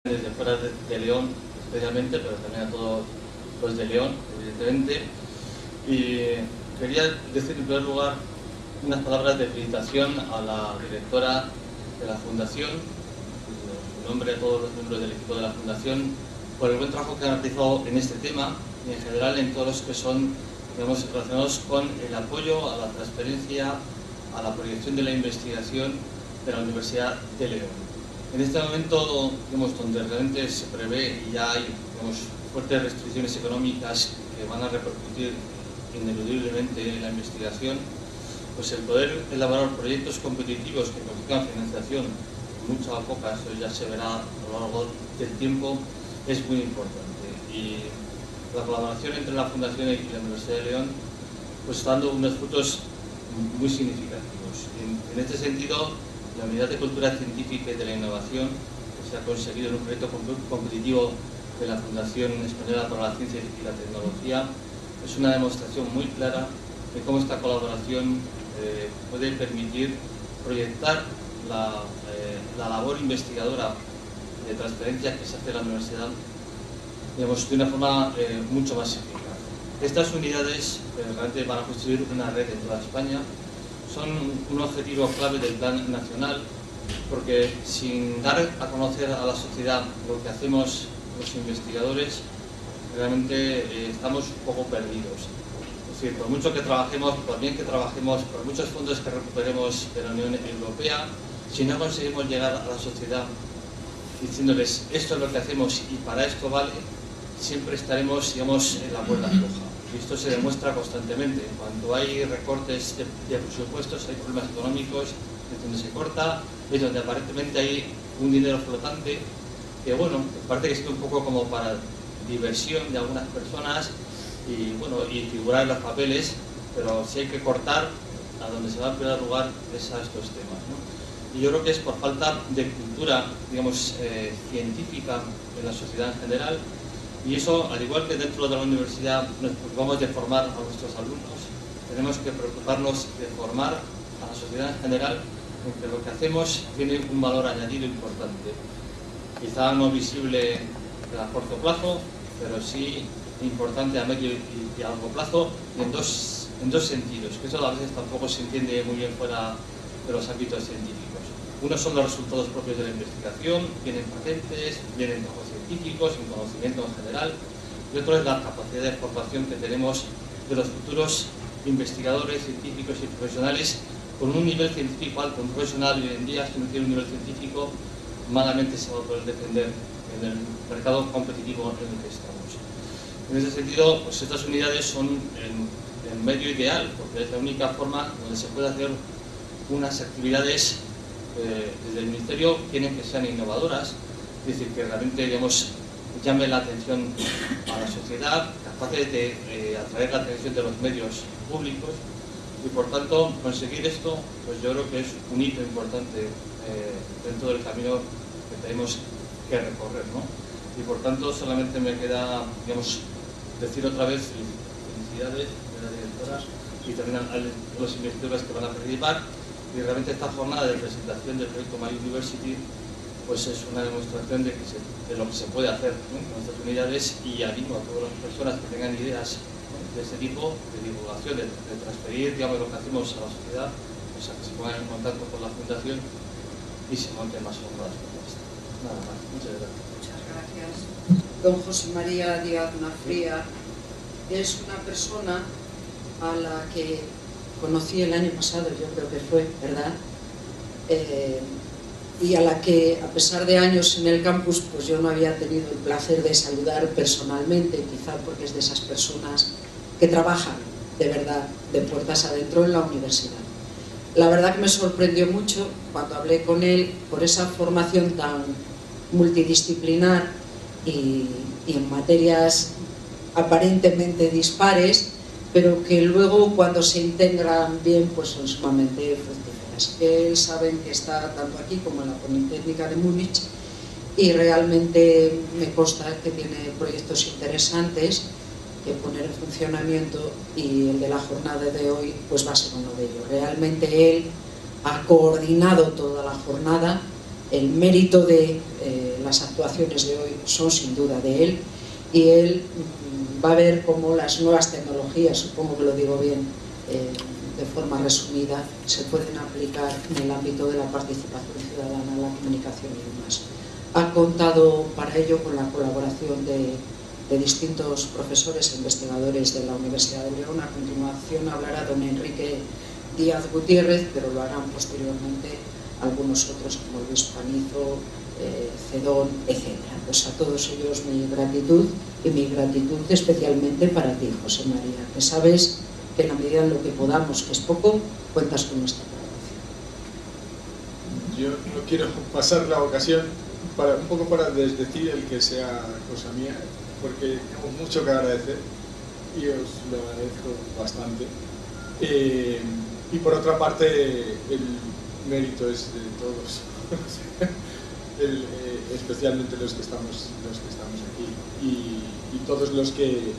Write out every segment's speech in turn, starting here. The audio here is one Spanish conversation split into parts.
desde fuera de León especialmente, pero también a todos los de León, evidentemente. Y quería decir en primer lugar unas palabras de felicitación a la directora de la Fundación, en nombre de todos los miembros del equipo de la Fundación, por el buen trabajo que han realizado en este tema y en general en todos los que son, digamos, relacionados con el apoyo a la transferencia, a la proyección de la investigación de la Universidad de León. En este momento, digamos, donde realmente se prevé y ya hay, digamos, fuertes restricciones económicas que van a repercutir ineludiblemente en la investigación, pues el poder elaborar proyectos competitivos que consigan financiación, mucha o poca, eso ya se verá a lo largo del tiempo, es muy importante. Y la colaboración entre la Fundación y la Universidad de León pues está dando unos frutos muy significativos. En este sentido, la Unidad de Cultura Científica y de la Innovación, que se ha conseguido en un proyecto competitivo de la Fundación Española para la Ciencia y la Tecnología, es una demostración muy clara de cómo esta colaboración puede permitir proyectar la labor investigadora de transferencia que se hace en la universidad, digamos, de una forma mucho más eficaz. Estas unidades realmente van a construir una red en toda España. Son un objetivo clave del Plan Nacional, porque sin dar a conocer a la sociedad lo que hacemos los investigadores, realmente estamos un poco perdidos. Es decir, por mucho que trabajemos, por bien que trabajemos, por muchos fondos que recuperemos de la Unión Europea, si no conseguimos llegar a la sociedad diciéndoles esto es lo que hacemos y para esto vale, siempre estaremos, digamos, en la cuerda floja. Y esto se demuestra constantemente. Cuando hay recortes de presupuestos, hay problemas económicos, es donde se corta, es donde aparentemente hay un dinero flotante que, bueno, parece que es un poco como para diversión de algunas personas y, bueno, y figurar en los papeles, pero si hay que cortar, a donde se va a primer lugar es a estos temas, ¿no? Y yo creo que es por falta de cultura, digamos, científica en la sociedad en general. Y eso, al igual que dentro de la universidad nos preocupamos de formar a nuestros alumnos, tenemos que preocuparnos de formar a la sociedad en general, porque lo que hacemos tiene un valor añadido importante. Quizá no visible a corto plazo, pero sí importante a medio y a largo plazo, y en dos sentidos, que eso a veces tampoco se entiende muy bien fuera de los ámbitos científicos. Uno son los resultados propios de la investigación, vienen patentes, vienen trabajos científicos, en conocimiento en general, y otro es la capacidad de formación que tenemos de los futuros investigadores, científicos y profesionales con un nivel científico alto. Un profesional hoy en día, si no tiene un nivel científico, malamente se va a poder defender en el mercado competitivo en el que estamos. En ese sentido, pues estas unidades son el medio ideal, porque es la única forma donde se puede hacer unas actividades desde el Ministerio, quieren que sean innovadoras, es decir, que realmente, digamos, llame la atención a la sociedad, capaces de atraer la atención de los medios públicos, y por tanto conseguir esto, pues yo creo que es un hito importante dentro del camino que tenemos que recorrer, ¿no? Y por tanto solamente me queda, digamos, decir otra vez felicidades de la directora y también a los investigadores que van a participar. Y realmente esta jornada de presentación del proyecto My University pues es una demostración de lo que se puede hacer, ¿no?, con estas unidades, y animo a todas las personas que tengan ideas, ¿no?, de este tipo, de divulgación, de transferir, digamos, lo que hacemos a la sociedad, pues a que se pongan en contacto con la Fundación y se monten más jornadas como esta. Nada más. Muchas gracias. Muchas gracias. Don José María Díaz Nafría es una persona a la que conocí el año pasado, yo creo que fue, ¿verdad? Y a la que, a pesar de años en el campus, pues yo no había tenido el placer de saludar personalmente, quizá porque es de esas personas que trabajan de verdad de puertas adentro en la universidad. La verdad que me sorprendió mucho cuando hablé con él por esa formación tan multidisciplinar y en materias aparentemente dispares, pero que luego cuando se integran bien pues son sumamente fructíferas. Él saben que está tanto aquí como en la Politécnica de Múnich y realmente me consta que tiene proyectos interesantes que poner en funcionamiento, y el de la jornada de hoy pues va a ser uno de ellos. Realmente él ha coordinado toda la jornada el mérito de las actuaciones de hoy son sin duda de él, y él va a ver cómo las nuevas tecnologías, supongo que lo digo bien de forma resumida, se pueden aplicar en el ámbito de la participación ciudadana, la comunicación y demás. Ha contado para ello con la colaboración de distintos profesores e investigadores de la Universidad de León. A continuación hablará don Enrique Díaz Gutiérrez, pero lo harán posteriormente algunos otros como Luis Panizo, Cedón, etc. Pues a todos ellos mi gratitud, y mi gratitud especialmente para ti, José María, que sabes que en la medida en lo que podamos, que es poco, cuentas con nuestra colaboración. Yo no quiero pasar la ocasión un poco para desdecir el que sea cosa mía, porque tengo mucho que agradecer y os lo agradezco bastante. Y por otra parte, el mérito es de todos, especialmente los que estamos aquí, y todos los que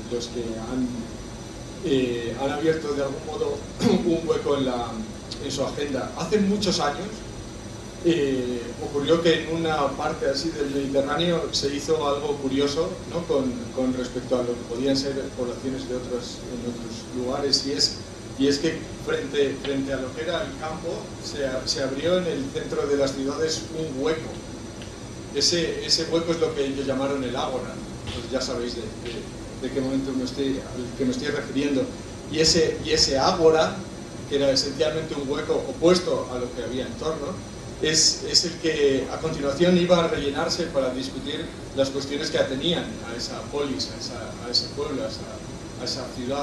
han abierto de algún modo un hueco en su agenda. Hace muchos años ocurrió que en una parte así del Mediterráneo se hizo algo curioso, ¿no? con respecto a lo que podían ser poblaciones en otros lugares, y es que frente a lo que era el campo se abrió en el centro de las ciudades un hueco. Ese hueco es lo que ellos llamaron el ágora, pues ya sabéis de qué momento al que me estoy refiriendo. Y ese ágora, que era esencialmente un hueco opuesto a lo que había en torno, es el que a continuación iba a rellenarse para discutir las cuestiones que atenían a esa polis, a ese pueblo, a esa ciudad.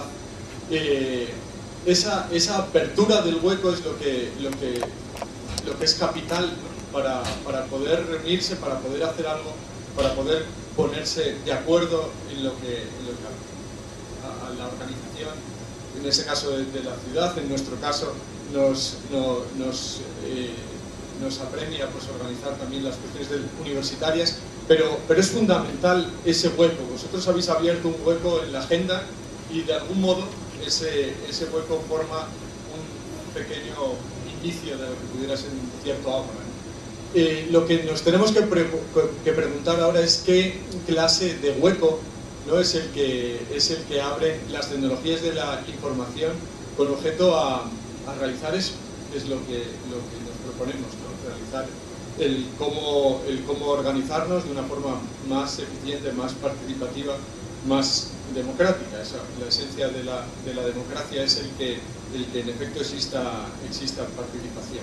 Esa apertura del hueco es lo que es capital, ¿no? para poder reunirse, para poder hacer algo, para poder ponerse de acuerdo en lo que a la organización, en ese caso de la ciudad, en nuestro caso nos apremia pues organizar también las cuestiones universitarias, pero es fundamental ese hueco. Vosotros habéis abierto un hueco en la agenda y de algún modo ese hueco forma un pequeño indicio de lo que pudiera ser un cierto ágora, ¿no? Lo que nos tenemos que preguntar ahora es qué clase de hueco, ¿no? es el que abre las tecnologías de la información con objeto a realizar eso. Es lo que nos proponemos, ¿no? Realizar el cómo organizarnos de una forma más eficiente, más participativa, más democrática. La esencia de la democracia es el que en efecto exista participación.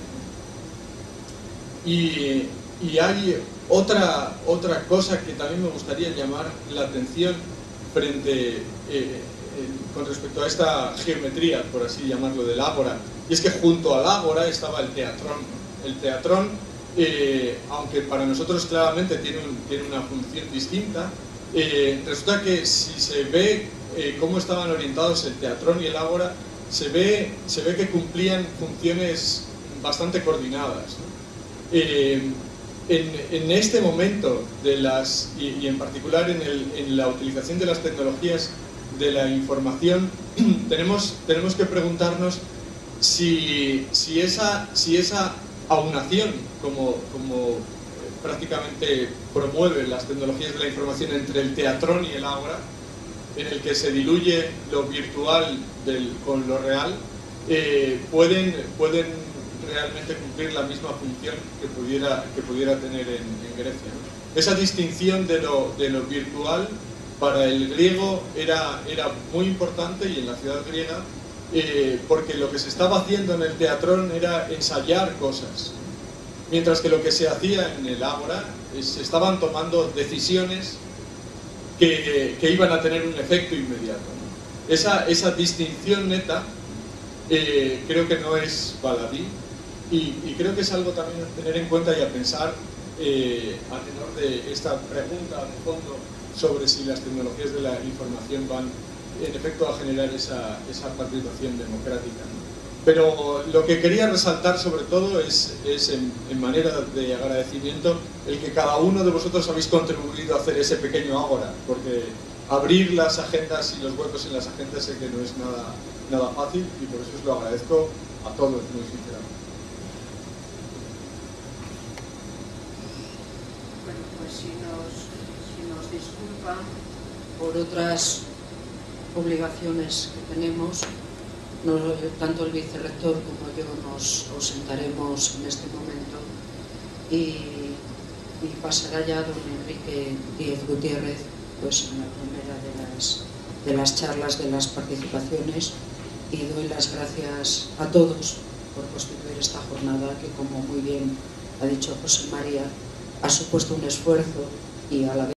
Y hay otra cosa que también me gustaría llamar la atención con respecto a esta geometría, por así llamarlo, del ágora, y es que junto al ágora estaba el teatrón. El teatrón, aunque para nosotros claramente tiene una función distinta, resulta que si se ve cómo estaban orientados el teatrón y el ágora, se ve que cumplían funciones bastante coordinadas, ¿no? En este momento y en particular en la utilización de las tecnologías de la información, tenemos que preguntarnos si esa aunación, como prácticamente promueve las tecnologías de la información entre el teatrón y el ágora, en el que se diluye lo virtual con lo real, pueden realmente cumplir la misma función que pudiera tener en Grecia, ¿no? Esa distinción de lo virtual para el griego era muy importante, y en la ciudad griega, porque lo que se estaba haciendo en el teatrón era ensayar cosas, mientras que lo que se hacía en el ágora se estaban tomando decisiones que iban a tener un efecto inmediato, ¿no? Esa distinción neta creo que no es baladí, y creo que es algo también a tener en cuenta y a pensar a tenor de esta pregunta de fondo sobre si las tecnologías de la información van en efecto a generar esa participación democrática, ¿no? Pero lo que quería resaltar sobre todo es en manera de agradecimiento el que cada uno de vosotros habéis contribuido a hacer ese pequeño ágora, porque abrir las agendas y los huecos en las agendas sé que no es nada fácil, y por eso os lo agradezco a todos muy sinceramente. si nos disculpan por otras obligaciones que tenemos, tanto el vicerrector como yo nos ausentaremos en este momento y pasará ya don Enrique Díez Gutiérrez pues en la primera de las charlas, de las participaciones, y doy las gracias a todos por constituir esta jornada que, como muy bien ha dicho José María, ha supuesto un esfuerzo y a la vez